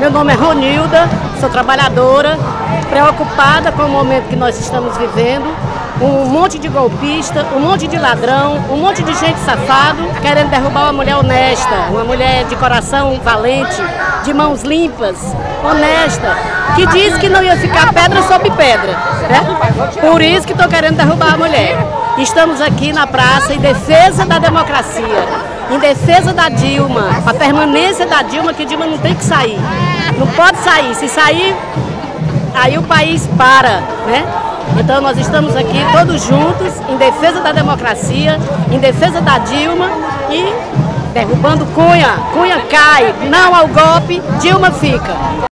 Meu nome é Ronilda, sou trabalhadora, preocupada com o momento que nós estamos vivendo. Um monte de golpista, um monte de ladrão, um monte de gente safado querendo derrubar uma mulher honesta, uma mulher de coração valente, de mãos limpas, honesta, que disse que não ia ficar pedra sobre pedra, né? Por isso que estou querendo derrubar a mulher. Estamos aqui na praça em defesa da democracia, em defesa da Dilma, a permanência da Dilma, que Dilma não tem que sair, não pode sair. Se sair, aí o país para, né? Então nós estamos aqui todos juntos em defesa da democracia, em defesa da Dilma e derrubando Cunha. Cunha cai, não ao golpe, Dilma fica.